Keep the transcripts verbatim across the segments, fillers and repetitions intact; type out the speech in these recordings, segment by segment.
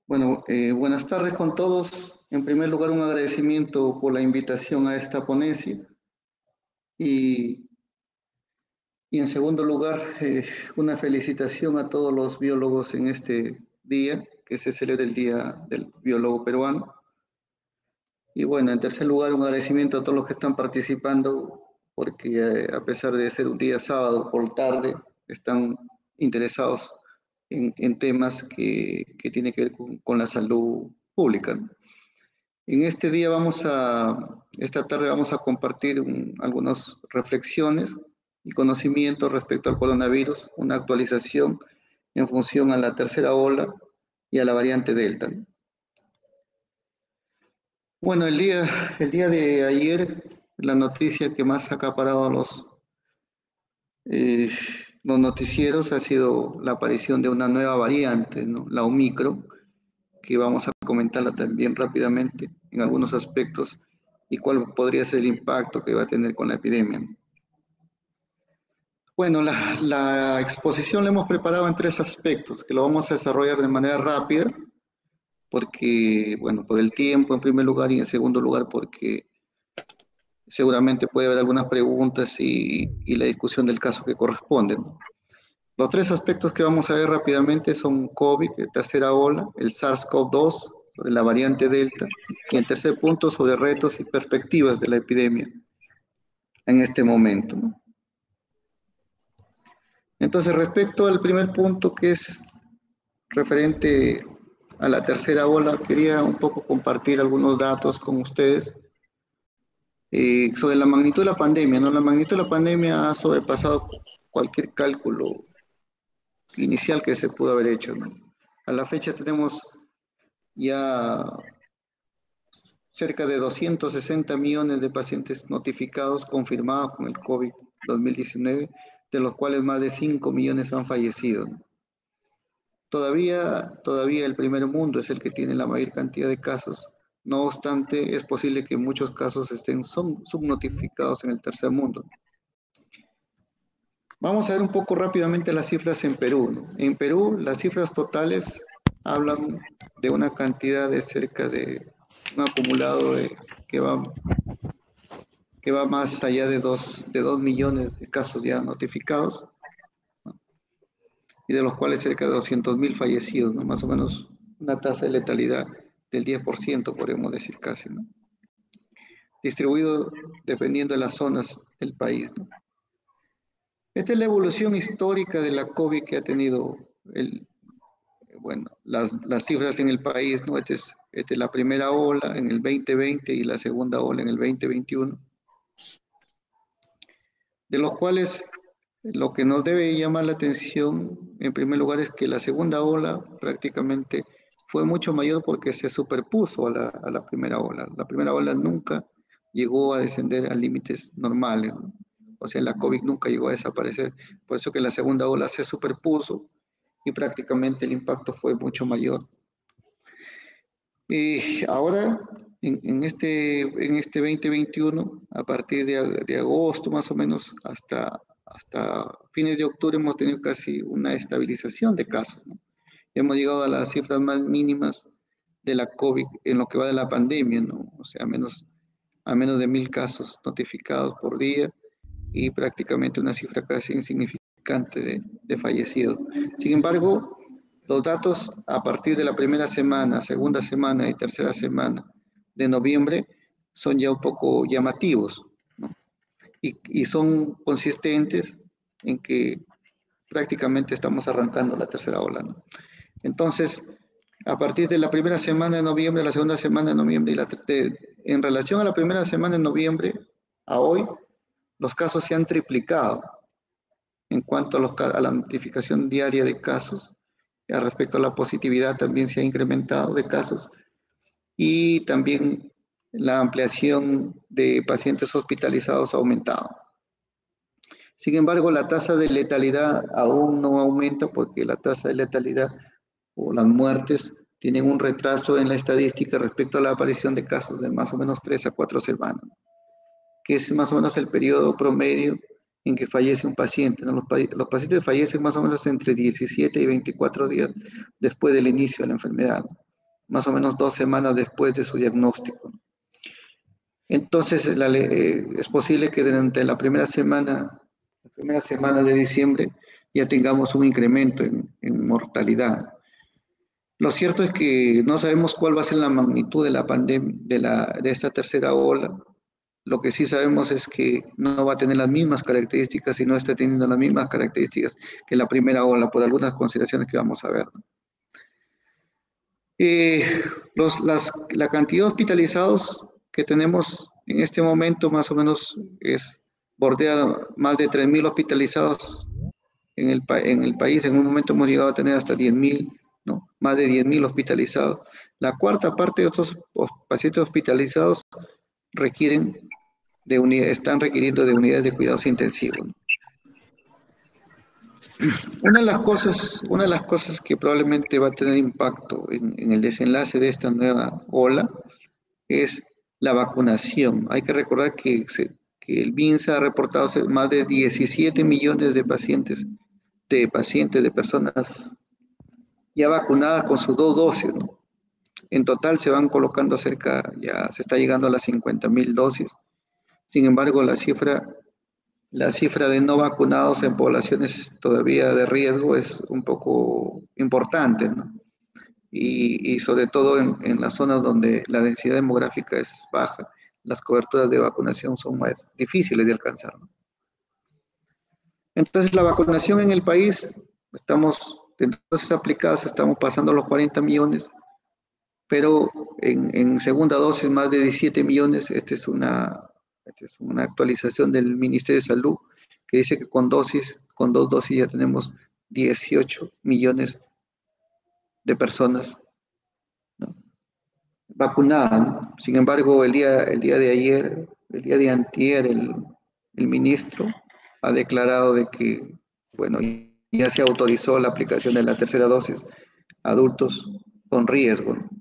Bueno, eh, buenas tardes con todos. En primer lugar, un agradecimiento por la invitación a esta ponencia y, y en segundo lugar, eh, una felicitación a todos los biólogos en este día, que se celebra el Día del Biólogo Peruano. Y bueno, en tercer lugar, un agradecimiento a todos los que están participando, porque eh, a pesar de ser un día sábado por tarde, están interesados en, en temas que, que tienen que ver con, con la salud pública, ¿no? En este día vamos a, esta tarde vamos a compartir un, algunas reflexiones y conocimientos respecto al coronavirus, una actualización en función a la tercera ola y a la variante Delta. Bueno, el día, el día de ayer, la noticia que más ha acaparado los, eh, los noticieros ha sido la aparición de una nueva variante, ¿no? La Omicron, que vamos a comentarla también rápidamente en algunos aspectos y cuál podría ser el impacto que va a tener con la epidemia. Bueno, la, la exposición la hemos preparado en tres aspectos, que lo vamos a desarrollar de manera rápida, porque, bueno, por el tiempo en primer lugar y en segundo lugar porque seguramente puede haber algunas preguntas y, y la discusión del caso que corresponde, ¿no? Los tres aspectos que vamos a ver rápidamente son COVID, tercera ola, el SARS-CoV dos, sobre la variante Delta, y el tercer punto sobre retos y perspectivas de la epidemia en este momento, ¿no? Entonces, respecto al primer punto que es referente a la tercera ola, quería un poco compartir algunos datos con ustedes eh, sobre la magnitud de la pandemia, ¿no? La magnitud de la pandemia ha sobrepasado cualquier cálculo inicial que se pudo haber hecho, ¿no? A la fecha tenemos ya cerca de doscientos sesenta millones de pacientes notificados confirmados con el COVID dos mil diecinueve, de los cuales más de cinco millones han fallecido, ¿no? Todavía, todavía el primer mundo es el que tiene la mayor cantidad de casos. No obstante, es posible que muchos casos estén subnotificados en el tercer mundo. Vamos a ver un poco rápidamente las cifras en Perú, ¿no? En Perú, las cifras totales hablan de una cantidad de cerca de un acumulado de, que, va, que va más allá de dos, de dos millones de casos ya notificados, ¿no? Y de los cuales cerca de doscientos mil fallecidos, ¿no? Más o menos una tasa de letalidad del diez por ciento, podríamos decir casi, ¿no? Distribuido dependiendo de las zonas del país, ¿no? Esta es la evolución histórica de la COVID que ha tenido el, bueno, las, las cifras en el país, ¿no? Esta es, esta es la primera ola en el veinte veinte y la segunda ola en el veinte veintiuno, de los cuales lo que nos debe llamar la atención en primer lugar es que la segunda ola prácticamente fue mucho mayor porque se superpuso a la, a la primera ola. La primera ola nunca llegó a descender a límites normales, ¿no? O sea, la COVID nunca llegó a desaparecer. Por eso que la segunda ola se superpuso y prácticamente el impacto fue mucho mayor. Y ahora, en, en, este, en este veinte veintiuno, a partir de, de agosto más o menos hasta, hasta fines de octubre hemos tenido casi una estabilización de casos, ¿no? Hemos llegado a las cifras más mínimas de la COVID en lo que va de la pandemia, ¿no? O sea, a menos, a menos de mil casos notificados por día y prácticamente una cifra casi insignificante de, de fallecidos. Sin embargo, los datos a partir de la primera semana, segunda semana y tercera semana de noviembre son ya un poco llamativos, ¿no? Y, y son consistentes en que prácticamente estamos arrancando la tercera ola, ¿no? Entonces, a partir de la primera semana de noviembre, la segunda semana de noviembre, y la, de, en relación a la primera semana de noviembre a hoy, los casos se han triplicado en cuanto a, los, a la notificación diaria de casos. Respecto a la positividad también se ha incrementado de casos y también la ampliación de pacientes hospitalizados ha aumentado. Sin embargo, la tasa de letalidad aún no aumenta porque la tasa de letalidad o las muertes tienen un retraso en la estadística respecto a la aparición de casos de más o menos tres a cuatro semanas, que es más o menos el periodo promedio en que fallece un paciente, ¿no? Los, los pacientes fallecen más o menos entre diecisiete y veinticuatro días después del inicio de la enfermedad, ¿no? más o menos dos semanas después de su diagnóstico. Entonces, la, eh, es posible que durante la primera semana, la primera semana de diciembre ya tengamos un incremento en, en mortalidad. Lo cierto es que no sabemos cuál va a ser la magnitud de la pandemia, de, la, de esta tercera ola. Lo que sí sabemos es que no va a tener las mismas características y no está teniendo las mismas características que la primera ola, por algunas consideraciones que vamos a ver. Eh, los, las, la cantidad de hospitalizados que tenemos en este momento más o menos es bordea más de tres mil hospitalizados en el, en el país. En un momento hemos llegado a tener hasta diez mil, ¿no? Más de diez mil hospitalizados. La cuarta parte de estos pacientes hospitalizados requieren de unidades, están requiriendo de unidades de cuidados intensivos. Una de las cosas, una de las cosas que probablemente va a tener impacto en, en el desenlace de esta nueva ola es la vacunación. Hay que recordar que, se, que el MINSA ha reportado más de diecisiete millones de pacientes, de pacientes, de personas ya vacunadas con sus dos dosis, ¿no? En total se van colocando cerca, ya se está llegando a las cincuenta mil dosis. Sin embargo, la cifra, la cifra de no vacunados en poblaciones todavía de riesgo es un poco importante, ¿no? Y, y sobre todo en, en las zonas donde la densidad demográfica es baja, las coberturas de vacunación son más difíciles de alcanzar, ¿no? Entonces, la vacunación en el país, estamos, de dosis aplicadas, estamos pasando los cuarenta millones, pero en, en segunda dosis más de diecisiete millones. Esta es una, esta es una actualización del Ministerio de Salud que dice que con dosis, con dos dosis ya tenemos dieciocho millones de personas, ¿no?, vacunadas, ¿no? Sin embargo, el día, el día de ayer, el día de antier, el, el ministro ha declarado de que, bueno, ya se autorizó la aplicación de la tercera dosis a adultos con riesgo, ¿no?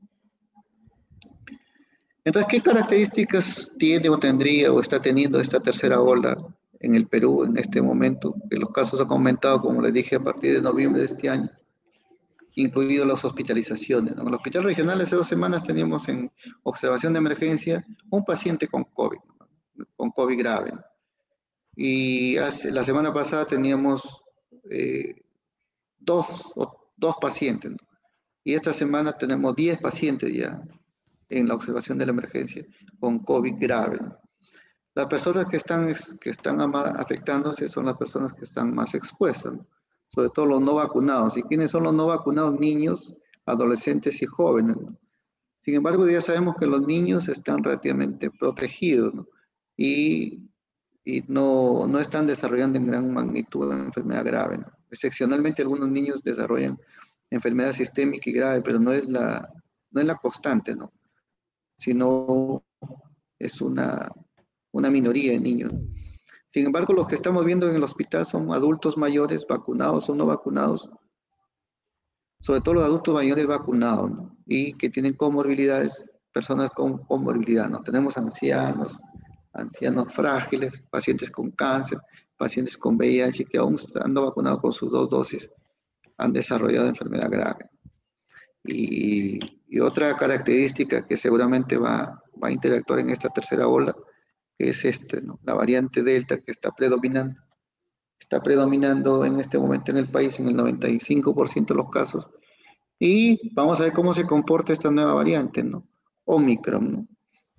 Entonces, ¿qué características tiene o tendría o está teniendo esta tercera ola en el Perú en este momento? Que los casos han aumentado, como les dije, a partir de noviembre de este año, incluido las hospitalizaciones, ¿no? En el hospital regional hace dos semanas teníamos en observación de emergencia un paciente con COVID, ¿no?, con COVID grave, ¿no? Y hace, la semana pasada teníamos eh, dos, dos pacientes, ¿no? Y esta semana tenemos diez pacientes ya en la observación de la emergencia con COVID grave, ¿no? Las personas que están, que están afectándose son las personas que están más expuestas, ¿no?, sobre todo los no vacunados. ¿Y quiénes son los no vacunados? Niños, adolescentes y jóvenes, ¿no? Sin embargo, ya sabemos que los niños están relativamente protegidos, ¿no?, y, y no, no están desarrollando en gran magnitud una enfermedad grave, ¿no? Excepcionalmente algunos niños desarrollan enfermedad sistémica y grave, pero no es la, no es la constante, ¿no?, sino es una, una minoría de niños. Sin embargo, los que estamos viendo en el hospital son adultos mayores vacunados o no vacunados, sobre todo los adultos mayores vacunados, ¿no?, y que tienen comorbilidades, personas con comorbilidad, ¿no? Tenemos ancianos, ancianos frágiles, pacientes con cáncer, pacientes con V I H que aún estando vacunados con sus dos dosis han desarrollado enfermedad grave. Y, y otra característica que seguramente va, va a interactuar en esta tercera ola es este, ¿no?, la variante Delta, que está predominando, está predominando en este momento en el país en el noventa y cinco por ciento de los casos. Y vamos a ver cómo se comporta esta nueva variante, ¿no?, Omicron, ¿no?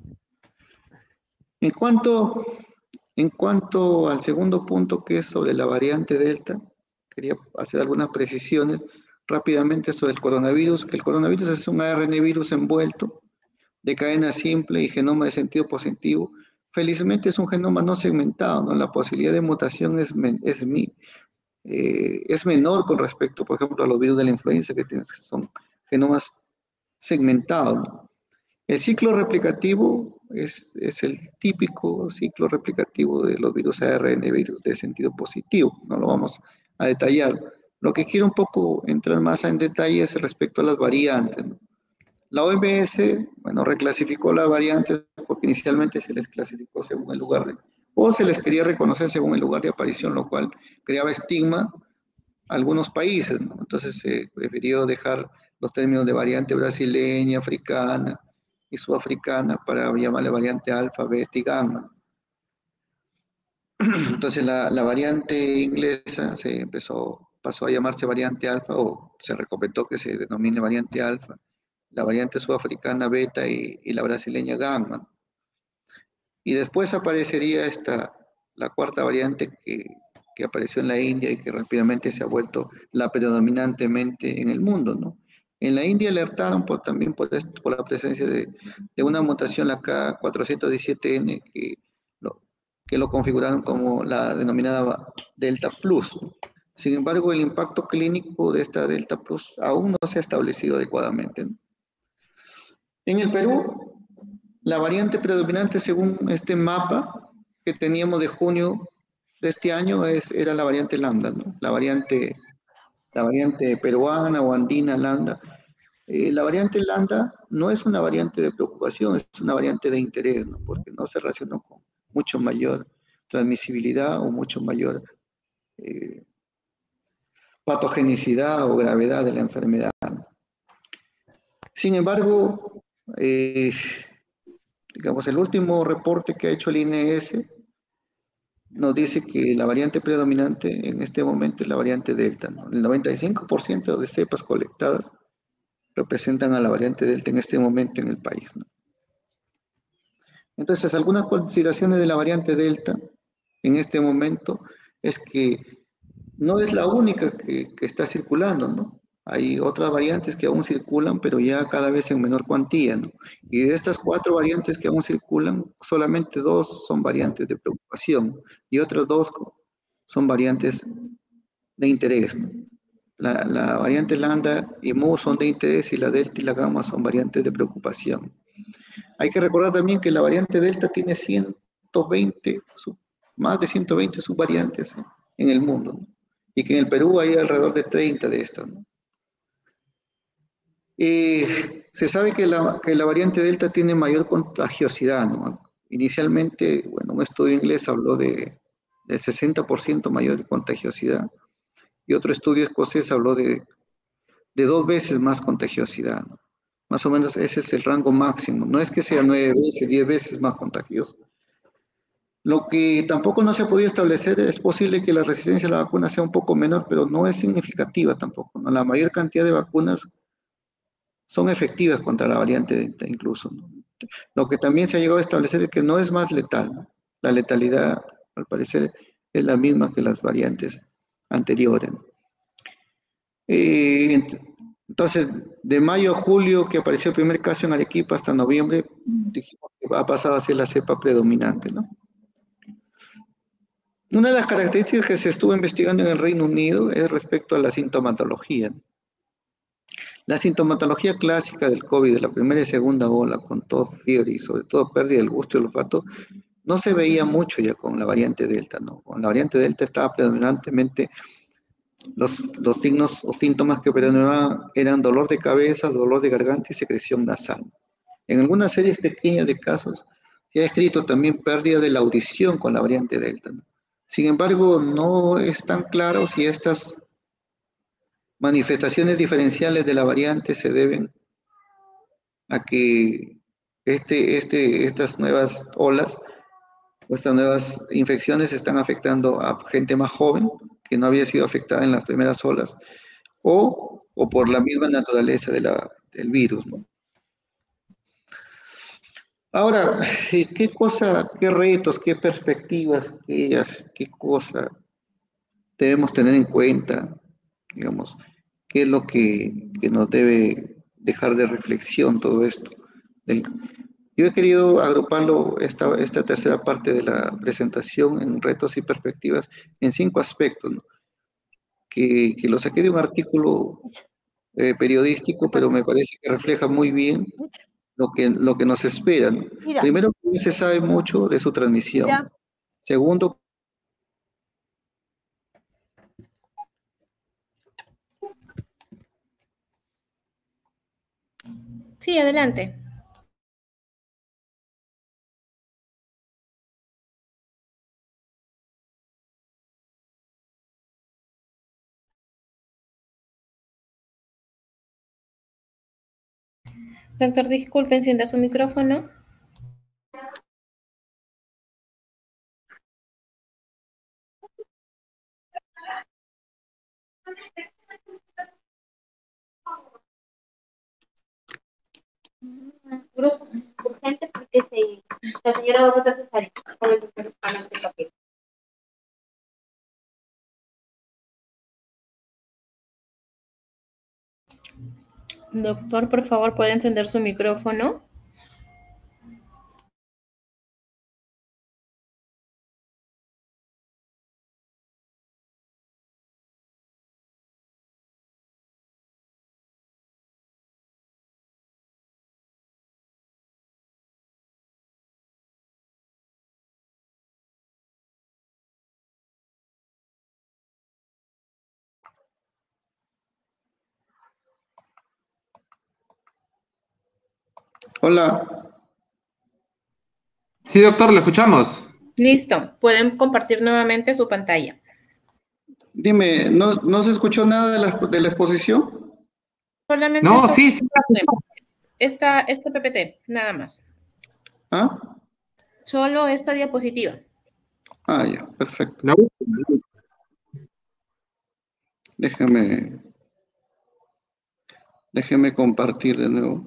En cuanto, en cuanto al segundo punto, que es sobre la variante Delta, quería hacer algunas precisiones rápidamente sobre el coronavirus, que el coronavirus es un A R N virus envuelto de cadena simple y genoma de sentido positivo. Felizmente es un genoma no segmentado, ¿no? La posibilidad de mutación es, es, eh, es menor con respecto, por ejemplo, a los virus de la influenza, que son genomas segmentados, ¿no? El ciclo replicativo es, es el típico ciclo replicativo de los virus A R N virus de sentido positivo. No lo vamos a detallar. Lo que quiero un poco entrar más en detalle es respecto a las variantes, ¿no? La O M S, bueno, reclasificó las variantes porque inicialmente se les clasificó según el lugar de, o se les quería reconocer según el lugar de aparición, lo cual creaba estigma a algunos países, ¿no? Entonces se prefirió dejar los términos de variante brasileña, africana y sudafricana para llamarle variante alfa, beta y gamma. Entonces la, la variante inglesa se empezó, pasó a llamarse variante alfa o se recomendó que se denomine variante alfa, la variante sudafricana beta y, y la brasileña gamma. Y después aparecería esta, la cuarta variante que, que apareció en la India y que rápidamente se ha vuelto la predominantemente en el mundo, ¿no? En la India alertaron por, también por, esto, por la presencia de, de, una mutación, la K cuatrocientos diecisiete N, que lo, que lo configuraron como la denominada Delta Plus. Sin embargo, el impacto clínico de esta Delta Plus aún no se ha establecido adecuadamente, ¿no? En el Perú, la variante predominante según este mapa que teníamos de junio de este año es, era la variante lambda, ¿no? La variante, la variante peruana o andina lambda. Eh, la variante lambda no es una variante de preocupación, es una variante de interés, ¿no? Porque no se relacionó con mucho mayor transmisibilidad o mucho mayor eh, patogenicidad o gravedad de la enfermedad. Sin embargo, eh, digamos, el último reporte que ha hecho el I N S nos dice que la variante predominante en este momento es la variante Delta, ¿no? El noventa y cinco por ciento de cepas colectadas representan a la variante Delta en este momento en el país, ¿no? Entonces, algunas consideraciones de la variante Delta en este momento es que no es la única que, que está circulando, ¿no? Hay otras variantes que aún circulan, pero ya cada vez en menor cuantía, ¿no? Y de estas cuatro variantes que aún circulan, solamente dos son variantes de preocupación y otras dos son variantes de interés, ¿no? La, la variante lambda y mu son de interés y la delta y la gamma son variantes de preocupación. Hay que recordar también que la variante delta tiene ciento veinte, más de ciento veinte subvariantes en el mundo, ¿no? Y que en el Perú hay alrededor de treinta de estas, ¿no? Eh, se sabe que la, que la variante Delta tiene mayor contagiosidad, ¿no? Inicialmente, bueno, un estudio inglés habló de, del sesenta por ciento mayor contagiosidad y otro estudio escocés habló de, de dos veces más contagiosidad, ¿no? Más o menos ese es el rango máximo. No es que sea nueve veces, diez veces más contagioso. Lo que tampoco no se ha podido establecer es posible que la resistencia a la vacuna sea un poco menor, pero no es significativa tampoco, ¿no? La mayor cantidad de vacunas son efectivas contra la variante Delta incluso, ¿no? Lo que también se ha llegado a establecer es que no es más letal, ¿no? La letalidad, al parecer, es la misma que las variantes anteriores. Eh, entonces, de mayo a julio, que apareció el primer caso en Arequipa, hasta noviembre, dijimos que ha pasado a ser la cepa predominante, ¿no? Una de las características que se estuvo investigando en el Reino Unido es respecto a la sintomatología. La sintomatología clásica del COVID de la primera y segunda ola, con tos, fiebre y sobre todo pérdida del gusto y el olfato, no se veía mucho ya con la variante Delta, ¿no? Con la variante Delta estaba predominantemente los, los signos o síntomas que predominaban eran dolor de cabeza, dolor de garganta y secreción nasal. En algunas series pequeñas de casos se ha escrito también pérdida de la audición con la variante Delta, ¿no? Sin embargo, no es tan claro si estas manifestaciones diferenciales de la variante se deben a que este, este, estas nuevas olas o estas nuevas infecciones están afectando a gente más joven que no había sido afectada en las primeras olas o, o por la misma naturaleza de la, del virus, ¿no? Ahora, ¿qué cosa, qué retos, qué perspectivas, qué, qué cosa debemos tener en cuenta, digamos, qué es lo que, que nos debe dejar de reflexión todo esto? Del, yo he querido agruparlo, esta, esta tercera parte de la presentación en retos y perspectivas en cinco aspectos, ¿no? que, que lo saqué de un artículo eh, periodístico, pero me parece que refleja muy bien lo que, lo que nos espera, ¿no? Mira. Primero, no se sabe mucho de su transmisión. Mira. Segundo, Sí, adelante. Doctor, disculpe, encienda su micrófono. Grupo urgente porque se, la señora va a votar cesárea por el doctor España de papel. Doctor, por favor, ¿puede encender su micrófono? Hola. Sí, doctor, lo escuchamos. Listo, pueden compartir nuevamente su pantalla. Dime, ¿no, no se escuchó nada de la, de la exposición? Solamente No, esta, sí, sí. esta, este P P T, nada más. ¿Ah? Solo esta diapositiva. Ah, ya, perfecto. La última. Déjeme, déjeme compartir de nuevo.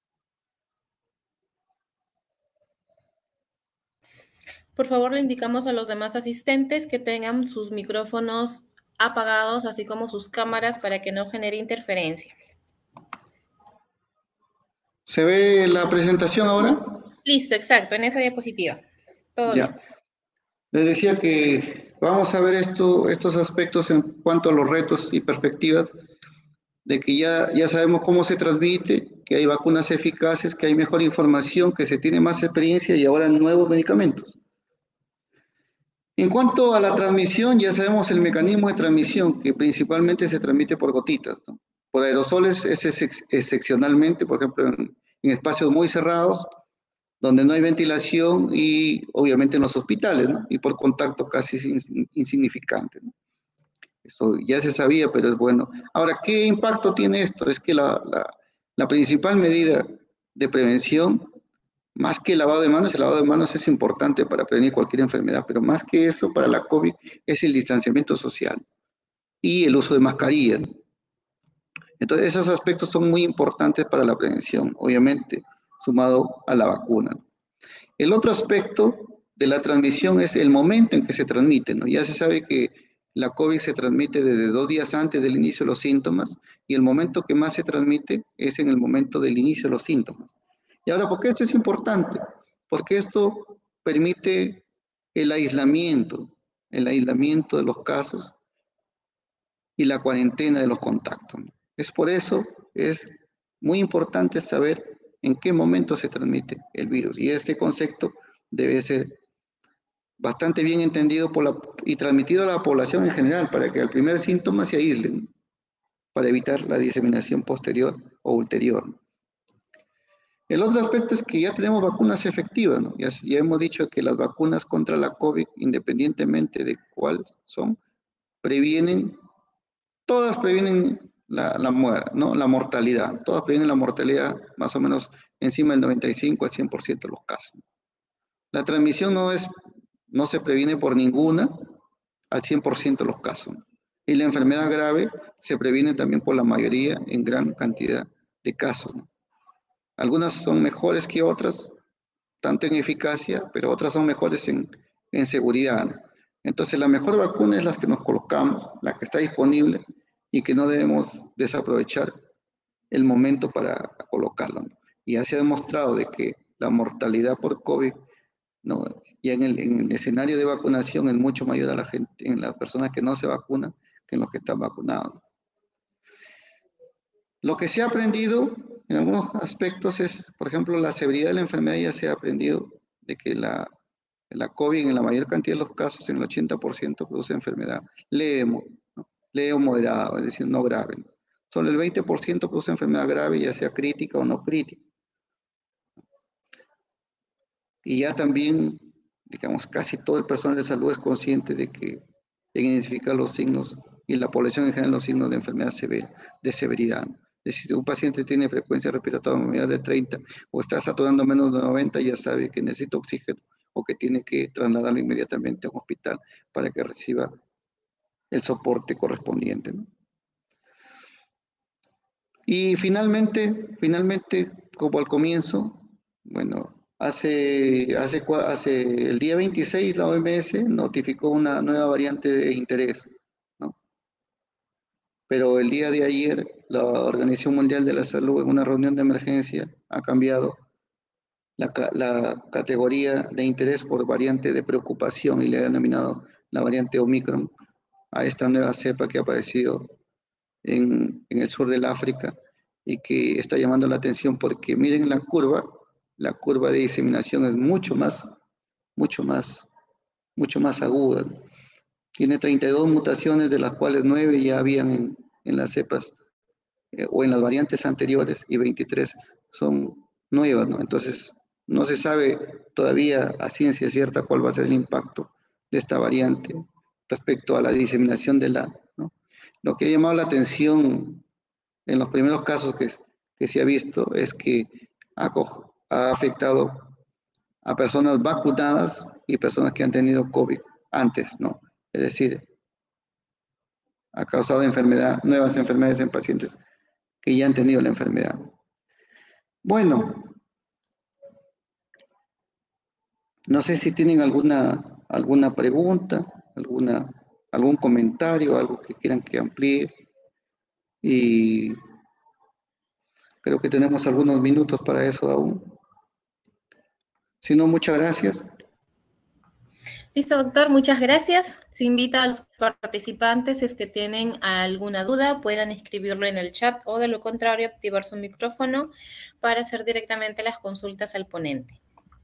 Por favor, le indicamos a los demás asistentes que tengan sus micrófonos apagados, así como sus cámaras, para que no genere interferencia. ¿Se ve la presentación ahora? Listo, exacto, en esa diapositiva. Todo Ya. bien. Les decía que vamos a ver esto, estos aspectos en cuanto a los retos y perspectivas de que ya, ya sabemos cómo se transmite, que hay vacunas eficaces, que hay mejor información, que se tiene más experiencia y ahora nuevos medicamentos. En cuanto a la transmisión, ya sabemos el mecanismo de transmisión, que principalmente se transmite por gotitas, ¿no? Por aerosoles es ex excepcionalmente, por ejemplo, en, en espacios muy cerrados, donde no hay ventilación y obviamente en los hospitales, ¿no? Y por contacto casi insignificante, ¿no? Eso ya se sabía, pero es bueno. Ahora, ¿qué impacto tiene esto? Es que la, la, la principal medida de prevención, más que el lavado de manos, el lavado de manos es importante para prevenir cualquier enfermedad, pero más que eso, para la COVID, es el distanciamiento social y el uso de mascarillas. Entonces, esos aspectos son muy importantes para la prevención, obviamente, sumado a la vacuna. El otro aspecto de la transmisión es el momento en que se transmite, ¿no? Ya se sabe que la COVID se transmite desde dos días antes del inicio de los síntomas y el momento que más se transmite es en el momento del inicio de los síntomas. Y ahora, ¿por qué esto es importante? Porque esto permite el aislamiento, el aislamiento de los casos y la cuarentena de los contactos, ¿no? Es por eso, es muy importante saber en qué momento se transmite el virus. Y este concepto debe ser bastante bien entendido por la, y transmitido a la población en general para que al primer síntoma se aíslen, para evitar la diseminación posterior o ulterior. El otro aspecto es que ya tenemos vacunas efectivas, ¿no? Ya, ya hemos dicho que las vacunas contra la COVID, independientemente de cuáles son, previenen, todas previenen la, la, ¿no? la mortalidad, todas previenen la mortalidad más o menos encima del noventa y cinco al cien por ciento de los casos. La transmisión no, es, no se previene por ninguna al cien por ciento de los casos. Y la enfermedad grave se previene también por la mayoría en gran cantidad de casos, ¿no? Algunas son mejores que otras, tanto en eficacia, pero otras son mejores en, en seguridad, ¿no? Entonces, la mejor vacuna es la que nos colocamos, la que está disponible y que no debemos desaprovechar el momento para colocarla, ¿no? Y ya se ha demostrado de que la mortalidad por COVID, ¿no? Ya en el, en el escenario de vacunación es mucho mayor a la gente, en las personas que no se vacunan que en los que están vacunados. Lo que se ha aprendido en algunos aspectos es, por ejemplo, la severidad de la enfermedad. Ya se ha aprendido de que la, la COVID en la mayor cantidad de los casos, en el ochenta por ciento, produce enfermedad leve, ¿no? leve o moderada, es decir, no grave, ¿no? Solo el veinte por ciento produce enfermedad grave, ya sea crítica o no crítica. Y ya también, digamos, casi todo el personal de salud es consciente de que identificar los signos, y la población en general los signos de enfermedad severa, de severidad, ¿no? Es decir, si un paciente tiene frecuencia respiratoria mayor de treinta o está saturando menos de noventa, ya sabe que necesita oxígeno o que tiene que trasladarlo inmediatamente a un hospital para que reciba el soporte correspondiente, ¿no? Y finalmente, finalmente, como al comienzo, bueno, hace, hace, hace el día veintiséis la O M S notificó una nueva variante de interés, ¿no? Pero el día de ayer la Organización Mundial de la Salud en una reunión de emergencia ha cambiado la, la categoría de interés por variante de preocupación y le ha denominado la variante Omicron a esta nueva cepa que ha aparecido en, en el sur del África y que está llamando la atención porque miren la curva, la curva de diseminación es mucho más, mucho más, mucho más aguda. Tiene treinta y dos mutaciones, de las cuales nueve ya habían en, en las cepas eh, o en las variantes anteriores y veintitrés son nuevas, ¿no? Entonces, no se sabe todavía a ciencia cierta cuál va a ser el impacto de esta variante respecto a la diseminación de la, ¿no? Lo que ha llamado la atención en los primeros casos que, que se ha visto es que ha, ha afectado a personas vacunadas y personas que han tenido COVID antes, ¿no? Es decir, ha causado enfermedad, nuevas enfermedades en pacientes que ya han tenido la enfermedad. Bueno, no sé si tienen alguna, alguna pregunta, alguna, algún comentario, algo que quieran que amplíe. Y creo que tenemos algunos minutos para eso aún. Si no, muchas gracias. Listo, doctor, muchas gracias. Se invita a los participantes, si es que tienen alguna duda, puedan escribirlo en el chat o de lo contrario, activar su micrófono para hacer directamente las consultas al ponente.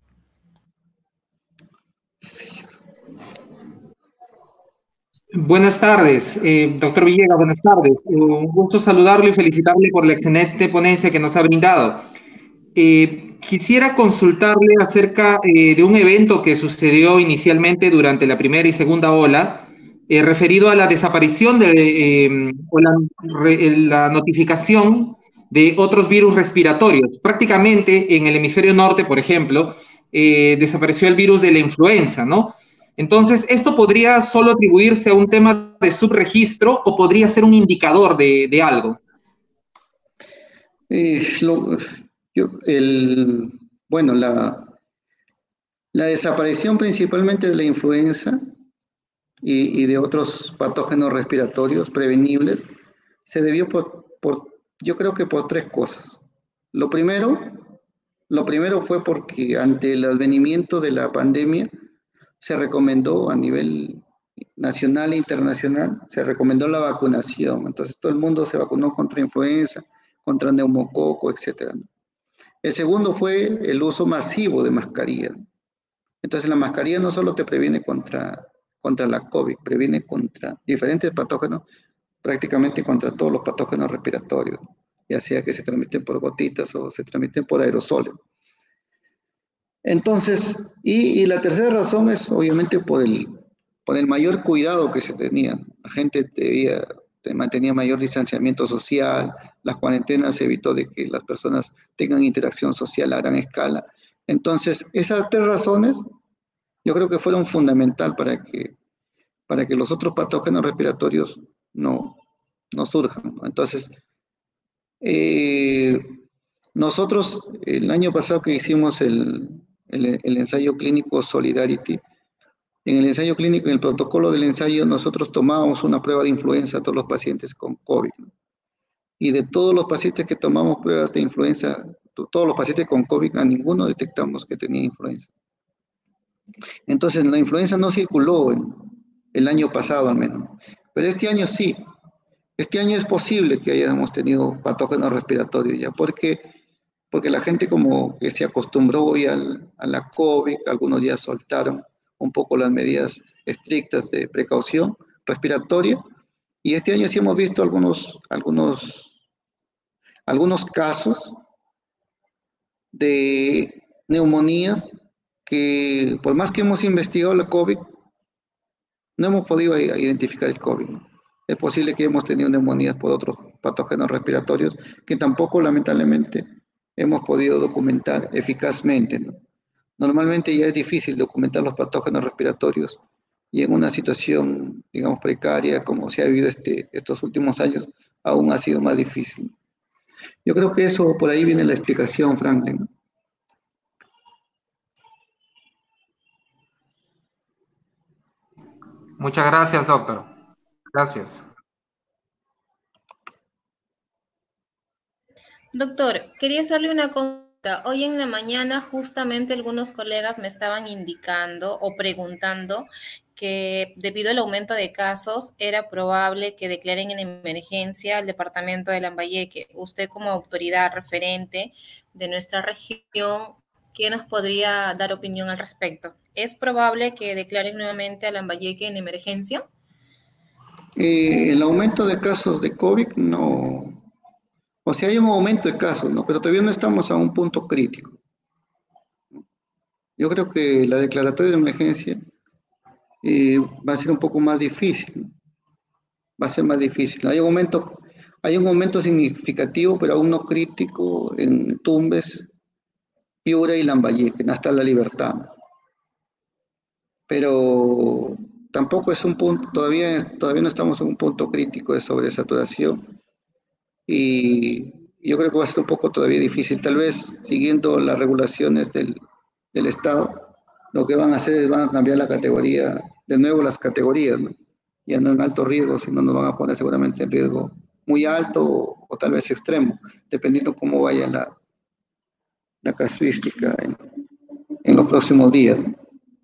Buenas tardes, eh, doctor Villegas, buenas tardes. Eh, un gusto saludarlo y felicitarle por la excelente ponencia que nos ha brindado. Eh, quisiera consultarle acerca eh, de un evento que sucedió inicialmente durante la primera y segunda ola, eh, referido a la desaparición de, eh, o la, re, la notificación de otros virus respiratorios. Prácticamente en el hemisferio norte, por ejemplo, eh, desapareció el virus de la influenza, ¿no? Entonces, ¿esto podría solo atribuirse a un tema de subregistro o podría ser un indicador de, de algo? Eh, lo, yo, el, bueno, la, la desaparición principalmente de la influenza y, y de otros patógenos respiratorios prevenibles se debió por, por, yo creo que por tres cosas. Lo primero, lo primero fue porque ante el advenimiento de la pandemia se recomendó a nivel nacional e internacional, se recomendó la vacunación. Entonces todo el mundo se vacunó contra influenza, contra neumococo, etcétera. El segundo fue el uso masivo de mascarillas. Entonces la mascarilla no solo te previene contra, contra la COVID, previene contra diferentes patógenos, prácticamente contra todos los patógenos respiratorios, ya sea que se transmiten por gotitas o se transmiten por aerosoles. Entonces, y, y la tercera razón es obviamente por el, por el mayor cuidado que se tenía. La gente debía, mantenía mayor distanciamiento social, las cuarentenas evitó de que las personas tengan interacción social a gran escala. Entonces, esas tres razones yo creo que fueron fundamental para que, para que los otros patógenos respiratorios no, no surjan, ¿no? Entonces, eh, nosotros el año pasado que hicimos el, el, el ensayo clínico Solidarity, en el ensayo clínico, en el protocolo del ensayo, nosotros tomábamos una prueba de influenza a todos los pacientes con COVID, ¿no? Y de todos los pacientes que tomamos pruebas de influenza, todos los pacientes con COVID, a ninguno detectamos que tenía influenza. Entonces, la influenza no circuló en, el año pasado al menos, pero este año sí. Este año es posible que hayamos tenido patógenos respiratorios ya, porque, porque la gente como que se acostumbró ya al, a la COVID, algunos ya soltaron un poco las medidas estrictas de precaución respiratoria, y este año sí hemos visto algunos, algunos, algunos casos de neumonías que por más que hemos investigado la COVID, no hemos podido identificar el COVID, ¿no? Es posible que hemos tenido neumonías por otros patógenos respiratorios que tampoco, lamentablemente, hemos podido documentar eficazmente, ¿no? Normalmente ya es difícil documentar los patógenos respiratorios y en una situación, digamos, precaria como se ha vivido este, estos últimos años, aún ha sido más difícil. Yo creo que eso, por ahí viene la explicación, Franklin. Muchas gracias, doctor. Gracias. Doctor, quería hacerle una consulta. Hoy en la mañana justamente algunos colegas me estaban indicando o preguntando que debido al aumento de casos era probable que declaren en emergencia al departamento de Lambayeque. Usted como autoridad referente de nuestra región, ¿qué nos podría dar opinión al respecto? ¿Es probable que declaren nuevamente a Lambayeque en emergencia? Eh, el aumento de casos de COVID no, o sea, hay un aumento de casos, ¿no? Pero todavía no estamos a un punto crítico. Yo creo que la declaratoria de emergencia eh, va a ser un poco más difícil, ¿no? Va a ser más difícil. Hay un aumento, hay un aumento significativo, pero aún no crítico en Tumbes, Piura y Lambayeque, hasta La Libertad. Pero tampoco es un punto, todavía, todavía no estamos en un punto crítico de sobresaturación. Y yo creo que va a ser un poco todavía difícil. Tal vez siguiendo las regulaciones del, del Estado, lo que van a hacer es van a cambiar la categoría, de nuevo las categorías, ¿no? Ya no en alto riesgo, sino nos van a poner seguramente en riesgo muy alto o, o tal vez extremo, dependiendo cómo vaya la, la casuística en, en los próximos días, ¿no?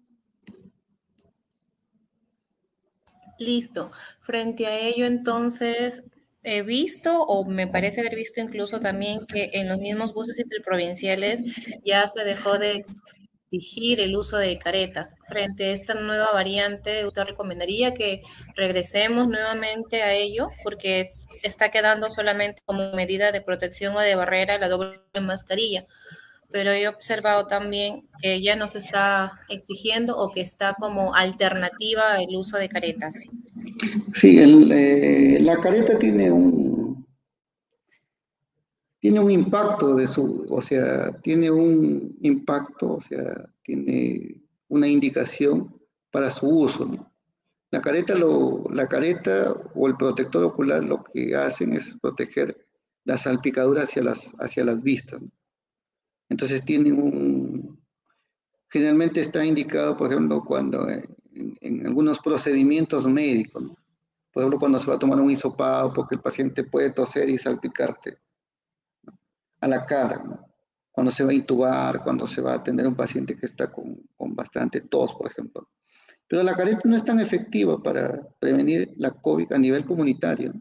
Listo. Frente a ello, entonces, he visto, o me parece haber visto incluso también, que en los mismos buses interprovinciales ya se dejó de exigir el uso de caretas. Frente a esta nueva variante, ¿usted recomendaría que regresemos nuevamente a ello? Porque es, está quedando solamente como medida de protección o de barrera la doble mascarilla. Pero he observado también que ya nos está exigiendo o que está como alternativa el uso de caretas. Sí, el, eh, la careta tiene un, tiene un impacto de su, o sea, tiene un impacto, o sea, tiene una indicación para su uso, ¿no? La careta, lo, la careta o el protector ocular lo que hacen es proteger la salpicadura hacia las, hacia las vistas, ¿no? Entonces tiene un, generalmente está indicado, por ejemplo, cuando en, en algunos procedimientos médicos, ¿no? Por ejemplo, cuando se va a tomar un hisopado porque el paciente puede toser y salpicarte a la cara, ¿no? Cuando se va a intubar, cuando se va a atender a un paciente que está con, con bastante tos, por ejemplo. Pero la careta no es tan efectiva para prevenir la COVID a nivel comunitario.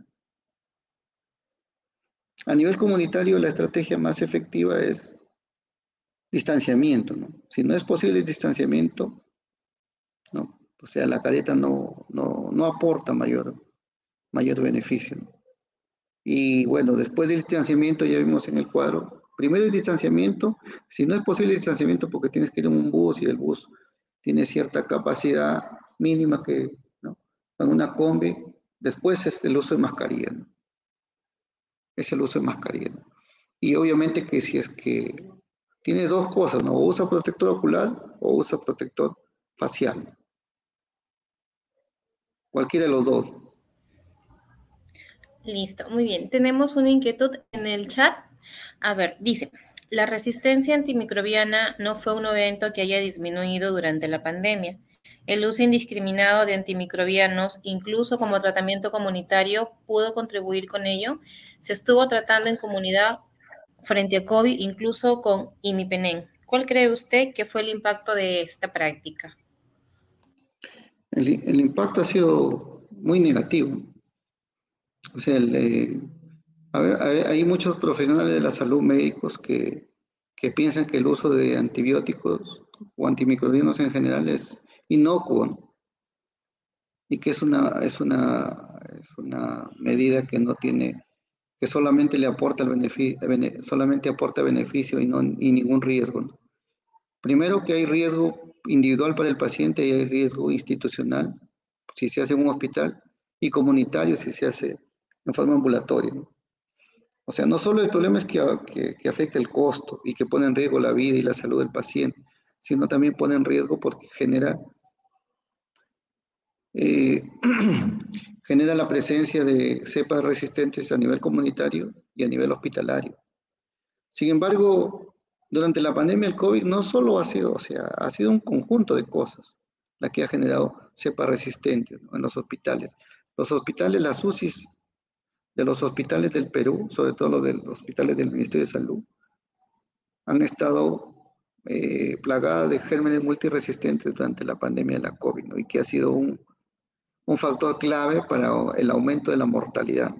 A nivel comunitario, la estrategia más efectiva es distanciamiento, ¿no? Si no es posible el distanciamiento, ¿no? O sea, la careta no, no, no aporta mayor, mayor beneficio, ¿no? Y bueno, después del distanciamiento ya vimos en el cuadro, primero el distanciamiento, si no es posible el distanciamiento porque tienes que ir en un bus y el bus tiene cierta capacidad mínima que, ¿no? En una combi, después es el uso de mascarilla, ¿no? Es el uso de mascarilla, ¿no? Y obviamente que si es que tiene dos cosas, ¿no? O usa protector ocular o usa protector facial. Cualquiera de los dos. Listo, muy bien. Tenemos una inquietud en el chat. A ver, dice, la resistencia antimicrobiana no fue un evento que haya disminuido durante la pandemia. El uso indiscriminado de antimicrobianos, incluso como tratamiento comunitario, pudo contribuir con ello. Se estuvo tratando en comunidad frente a COVID, incluso con imipenem. ¿Cuál cree usted que fue el impacto de esta práctica? El, el impacto ha sido muy negativo. O sea, el, eh, a ver, hay, hay muchos profesionales de la salud, médicos, que, que piensan que el uso de antibióticos o antimicrobianos en general es inocuo, ¿no? Y que es una, es una, es una medida que no tiene, que solamente le aporta el beneficio, solamente aporta beneficio y, no, y ningún riesgo, ¿no? Primero que hay riesgo individual para el paciente y hay riesgo institucional si se hace en un hospital, y comunitario si se hace en forma ambulatoria, ¿no? O sea, no solo el problema es que, que, que afecta el costo y que pone en riesgo la vida y la salud del paciente, sino también pone en riesgo porque genera, eh, genera la presencia de cepas resistentes a nivel comunitario y a nivel hospitalario. Sin embargo, durante la pandemia del COVID no solo ha sido, o sea, ha sido un conjunto de cosas la que ha generado cepas resistentes, ¿no?, en los hospitales. Los hospitales, las U C Is de los hospitales del Perú, sobre todo los de los hospitales del Ministerio de Salud, han estado eh, plagadas de gérmenes multiresistentes durante la pandemia de la COVID, ¿no?, y que ha sido un, un factor clave para el aumento de la mortalidad.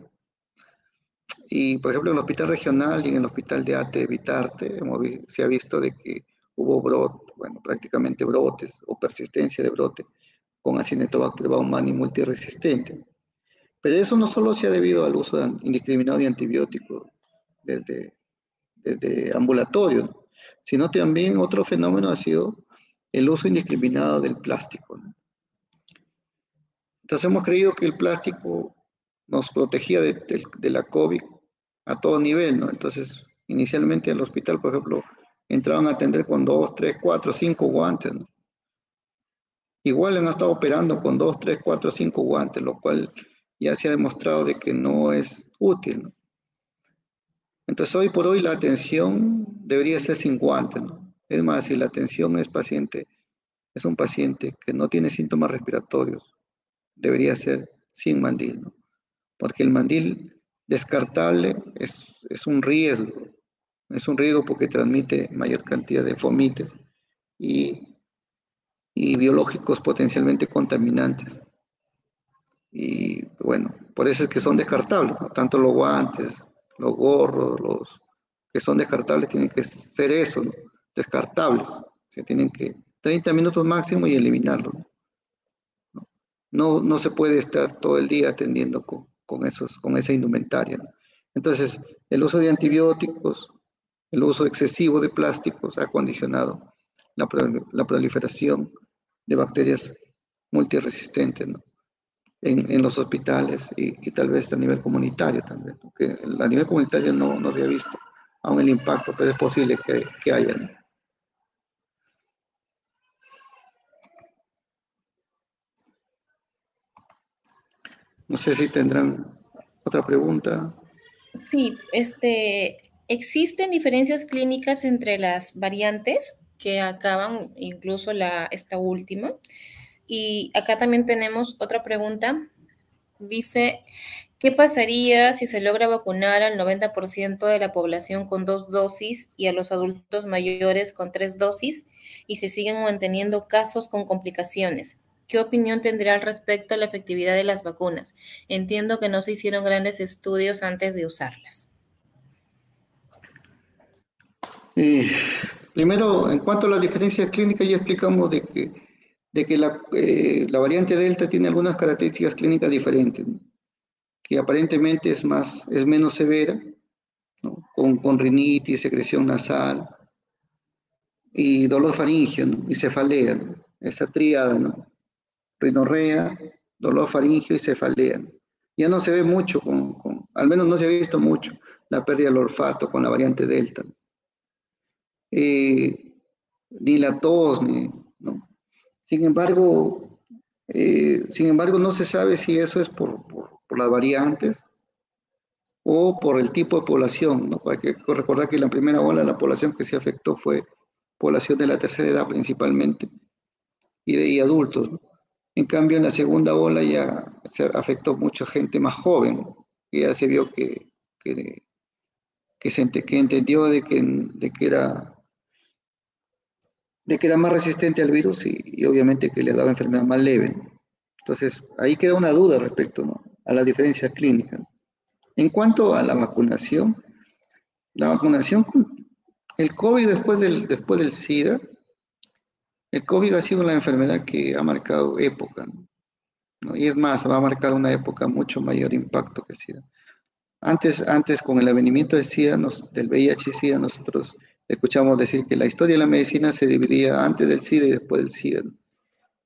Y, por ejemplo, en el hospital regional y en el hospital de A T E Vitarte hemos, se ha visto de que hubo brotes, bueno, prácticamente brotes o persistencia de brote con Acinetobacter baumannii multiresistente. Pero eso no solo se ha debido al uso indiscriminado de antibióticos desde, desde ambulatorio, ¿no?, sino también otro fenómeno ha sido el uso indiscriminado del plástico, ¿no? Entonces hemos creído que el plástico nos protegía de, de, de la COVID a todo nivel, ¿no? Entonces, inicialmente al hospital, por ejemplo, entraban a atender con dos, tres, cuatro, cinco guantes, ¿no? Igual han estado operando con dos, tres, cuatro, cinco guantes, lo cual ya se ha demostrado de que no es útil, ¿no? Entonces, hoy por hoy la atención debería ser sin guantes, ¿no? Es más, si la atención es paciente, es un paciente que no tiene síntomas respiratorios, debería ser sin mandil, ¿no? Porque el mandil descartable es, es un riesgo, es un riesgo porque transmite mayor cantidad de fomites y, y biológicos potencialmente contaminantes. Y bueno, por eso es que son descartables, ¿no? Tanto los guantes, los gorros, los que son descartables tienen que ser eso, ¿no?, descartables. O sea, tienen que treinta minutos máximo y eliminarlos, ¿no? No, no se puede estar todo el día atendiendo con, con, esos, con esa indumentaria, ¿no? Entonces, el uso de antibióticos, el uso excesivo de plásticos ha condicionado la, la proliferación de bacterias multiresistentes, ¿no?, en, en los hospitales y, y tal vez a nivel comunitario también, porque a nivel comunitario no, no se ha visto aún el impacto, pero es posible que, que haya, ¿no? No sé si tendrán otra pregunta. Sí, este, ¿existen diferencias clínicas entre las variantes que acaban, incluso la, esta última? Y acá también tenemos otra pregunta. Dice, ¿qué pasaría si se logra vacunar al noventa por ciento de la población con dos dosis y a los adultos mayores con tres dosis y se siguen manteniendo casos con complicaciones? ¿Qué opinión tendrá al respecto a la efectividad de las vacunas? Entiendo que no se hicieron grandes estudios antes de usarlas. Eh, primero, en cuanto a las diferencias clínicas, ya explicamos de que, de que la, eh, la variante Delta tiene algunas características clínicas diferentes, ¿no?, que aparentemente es, más, es menos severa, ¿no?, con, con rinitis, secreción nasal y dolor faríngeo, ¿no?, y cefalea, ¿no?, esa tríada, ¿no?, rinorrea, dolor faríngeo y cefalea, ¿no? Ya no se ve mucho, con, con, al menos no se ha visto mucho la pérdida del olfato con la variante Delta, ¿no? Eh, ni la tos, ni, ¿no? Sin embargo, eh, sin embargo, no se sabe si eso es por, por, por las variantes o por el tipo de población, ¿no? Hay que recordar que la primera ola, la población que se afectó fue población de la tercera edad principalmente y de y adultos, ¿no? En cambio, en la segunda ola ya se afectó mucha gente más joven, que ya se vio que, que, que, se, que entendió de que, de que era de que era más resistente al virus y, y obviamente que le daba enfermedad más leve. Entonces, ahí queda una duda respecto, ¿no?, a la diferencia clínica. En cuanto a la vacunación, la vacunación, el COVID después del, después del SIDA, el COVID ha sido la enfermedad que ha marcado época, ¿no? Y es más, va a marcar una época mucho mayor impacto que el SIDA. Antes, antes con el advenimiento del SIDA, nos, del V I H y SIDA, nosotros escuchamos decir que la historia de la medicina se dividía antes del SIDA y después del SIDA, ¿no?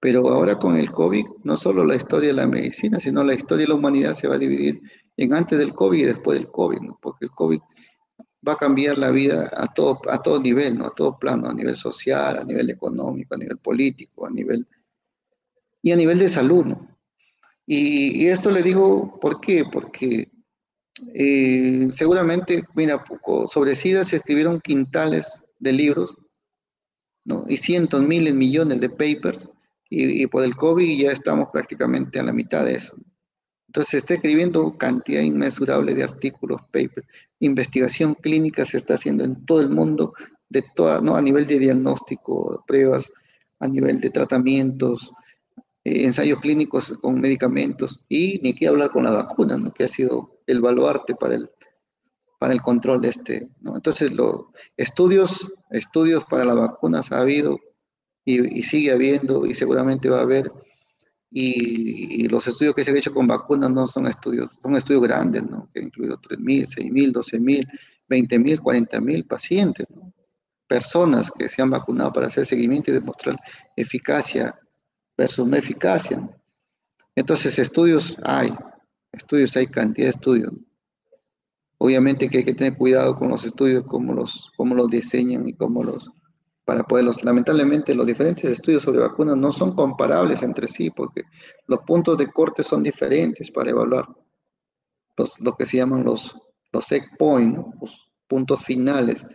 Pero ahora con el COVID, no solo la historia de la medicina, sino la historia de la humanidad se va a dividir en antes del COVID y después del COVID, ¿no? Porque el COVID va a cambiar la vida a todo, a todo nivel, ¿no? A todo plano, a nivel social, a nivel económico, a nivel político, a nivel, y a nivel de salud, ¿no? Y, y esto le digo, ¿por qué? Porque eh, seguramente, mira, poco, sobre SIDA se escribieron quintales de libros, ¿no? Y cientos, miles, millones de papers, y, y por el COVID ya estamos prácticamente a la mitad de eso. Entonces se está escribiendo cantidad inmesurable de artículos, papers, investigación clínica se está haciendo en todo el mundo, de toda, ¿no? A nivel de diagnóstico, pruebas, a nivel de tratamientos, eh, ensayos clínicos con medicamentos, y ni qué hablar con la vacuna, ¿no? Que ha sido el baluarte para el, para el control de este, ¿no? Entonces, los estudios, estudios para las vacunas ha habido y, y sigue habiendo y seguramente va a haber. Y, y los estudios que se han hecho con vacunas no son estudios, son estudios grandes, ¿no? Que han incluido tres mil, seis mil, doce mil, veinte mil, cuarenta mil pacientes, ¿no? Personas que se han vacunado para hacer seguimiento y demostrar eficacia versus no eficacia, ¿no? Entonces, estudios hay, estudios hay, cantidad de estudios, ¿no? Obviamente que hay que tener cuidado con los estudios, cómo los, cómo los diseñan y cómo los, para poderlos, lamentablemente los diferentes estudios sobre vacunas no son comparables entre sí, porque los puntos de corte son diferentes para evaluar los, lo que se llaman los, los egg points, ¿no? Los puntos finales.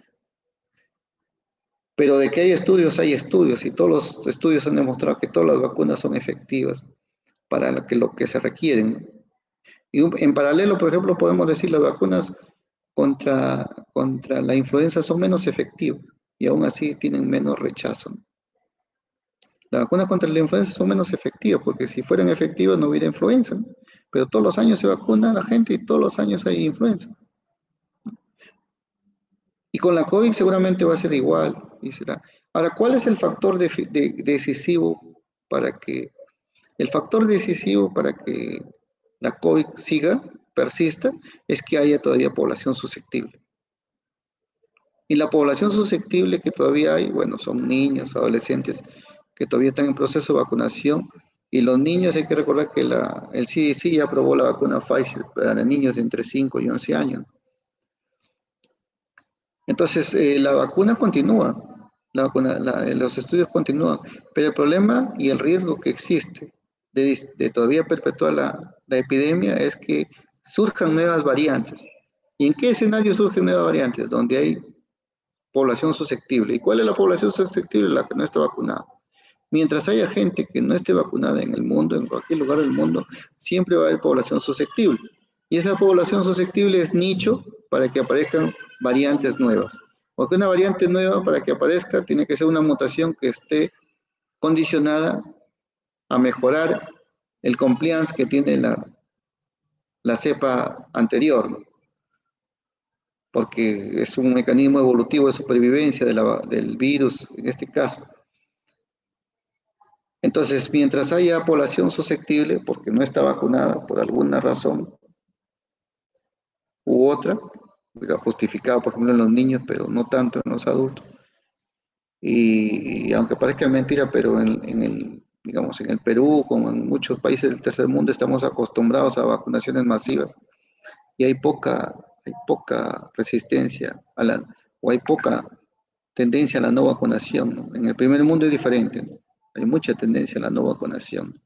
Pero de que hay estudios, hay estudios, y todos los estudios han demostrado que todas las vacunas son efectivas para lo que, lo que se requieren. Y un, en paralelo, por ejemplo, podemos decir las vacunas contra, contra la influenza son menos efectivas y aún así tienen menos rechazo. Las vacunas contra la influenza son menos efectivas porque si fueran efectivas no hubiera influenza, ¿no? Pero todos los años se vacuna a la gente y todos los años hay influenza. Y con la COVID seguramente va a ser igual. Y será. Ahora, ¿cuál es el factor de, de, decisivo para que, el factor decisivo para que la COVID siga, persista, es que haya todavía población susceptible. Y la población susceptible que todavía hay, bueno, son niños, adolescentes, que todavía están en proceso de vacunación. Y los niños, hay que recordar que la, el C D C ya aprobó la vacuna Pfizer para niños de entre cinco y once años. Entonces, eh, la vacuna continúa, la vacuna, la, los estudios continúan, pero el problema y el riesgo que existe de, de todavía perpetuar la, la epidemia es que surjan nuevas variantes. ¿Y en qué escenario surgen nuevas variantes? Donde hay población susceptible. ¿Y cuál es la población susceptible? La que no está vacunada. Mientras haya gente que no esté vacunada en el mundo, en cualquier lugar del mundo, siempre va a haber población susceptible. Y esa población susceptible es nicho para que aparezcan variantes nuevas. Porque una variante nueva para que aparezca tiene que ser una mutación que esté condicionada a mejorar el compliance que tiene la, la cepa anterior, ¿no? Porque es un mecanismo evolutivo de supervivencia de la, del virus en este caso. Entonces, mientras haya población susceptible, porque no está vacunada por alguna razón u otra, justificado por ejemplo en los niños, pero no tanto en los adultos, y, y aunque parezca mentira, pero en, en el, digamos, en el Perú, como en muchos países del tercer mundo, estamos acostumbrados a vacunaciones masivas, y hay poca, hay poca resistencia, a la, o hay poca tendencia a la no vacunación, ¿no? En el primer mundo es diferente, ¿no? Hay mucha tendencia a la no vacunación.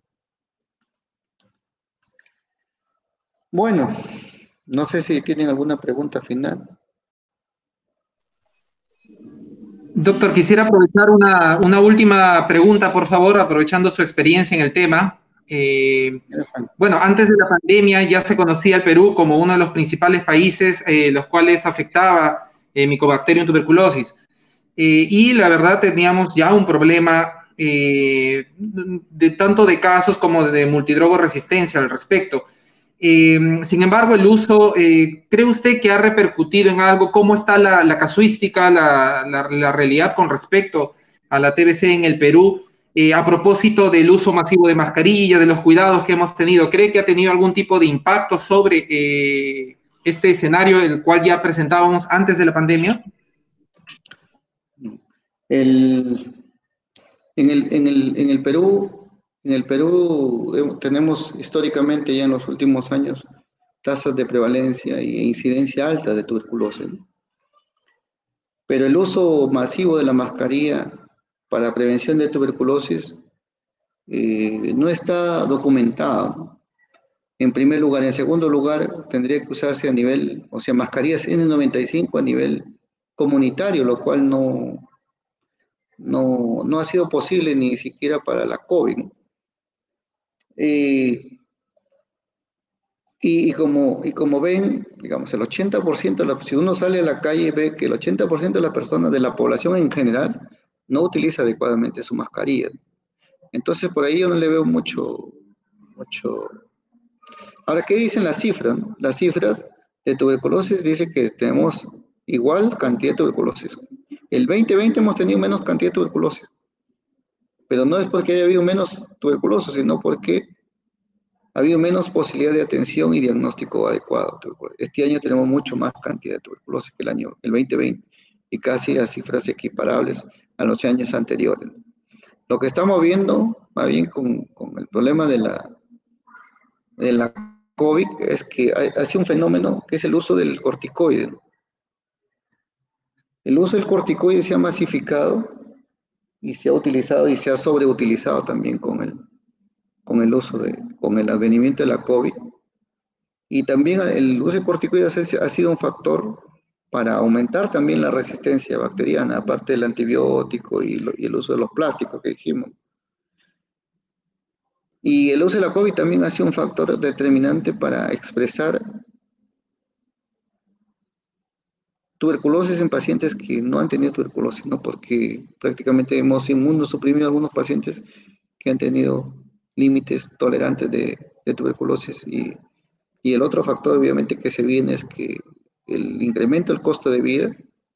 Bueno, no sé si tienen alguna pregunta final. Doctor, quisiera aprovechar una, una última pregunta, por favor, aprovechando su experiencia en el tema. Eh, bueno, antes de la pandemia ya se conocía el Perú como uno de los principales países eh, los cuales afectaba eh, Mycobacterium tuberculosis. Eh, y la verdad teníamos ya un problema eh, de tanto de casos como de multidrogoresistencia al respecto. Eh, sin embargo, el uso, eh, ¿cree usted que ha repercutido en algo? ¿Cómo está la, la casuística, la, la, la realidad con respecto a la T B C en el Perú? Eh, a propósito del uso masivo de mascarillas, de los cuidados que hemos tenido, ¿cree que ha tenido algún tipo de impacto sobre eh, este escenario, el cual ya presentábamos antes de la pandemia? El, en, el, en, el, en el Perú En el Perú eh, tenemos históricamente ya en los últimos años tasas de prevalencia e incidencia alta de tuberculosis, ¿no? Pero el uso masivo de la mascarilla para prevención de tuberculosis eh, no está documentado, ¿no? En primer lugar. En segundo lugar, tendría que usarse a nivel, o sea, mascarillas N noventa y cinco a nivel comunitario, lo cual no, no, no ha sido posible ni siquiera para la COVID, ¿no? Eh, y, y, como, y como ven, digamos, el ochenta por ciento, de la, si uno sale a la calle y ve que el ochenta por ciento de las personas, de la población en general, no utiliza adecuadamente su mascarilla. Entonces, por ahí yo no le veo mucho, mucho. Ahora, ¿qué dicen las cifras, no? Las cifras de tuberculosis dicen que tenemos igual cantidad de tuberculosis. El veinte veinte hemos tenido menos cantidad de tuberculosis, pero no es porque haya habido menos tuberculosis, sino porque ha habido menos posibilidad de atención y diagnóstico adecuado. Este año tenemos mucho más cantidad de tuberculosis que el año, el veinte veinte, y casi a cifras equiparables a los años anteriores. Lo que estamos viendo, más bien con, con el problema de la, de la COVID, es que ha sido un fenómeno que es el uso del corticoide. El uso del corticoide se ha masificado y se ha utilizado y se ha sobreutilizado también con el, con el uso de, con el advenimiento de la COVID. Y también el uso de corticoides ha sido un factor para aumentar también la resistencia bacteriana, aparte del antibiótico y, lo, y el uso de los plásticos que dijimos. Y el uso de la COVID también ha sido un factor determinante para expresar tuberculosis en pacientes que no han tenido tuberculosis, ¿no? Porque prácticamente hemos inmunosuprimido a algunos pacientes que han tenido límites tolerantes de, de tuberculosis. Y, y el otro factor, obviamente, que se viene es que el incremento del costo de vida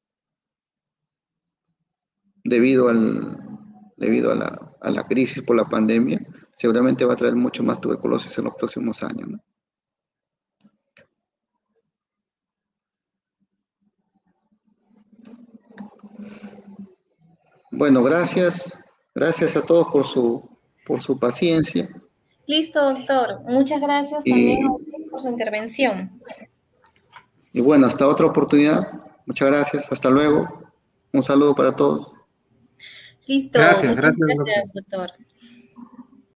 debido, al, debido a, la, a la crisis por la pandemia, seguramente va a traer mucho más tuberculosis en los próximos años, ¿no? Bueno, gracias. Gracias a todos por su, por su paciencia. Listo, doctor. Muchas gracias y, también a usted por su intervención. Y bueno, hasta otra oportunidad. Muchas gracias. Hasta luego. Un saludo para todos. Listo. Gracias, Muchas gracias, gracias, doctor.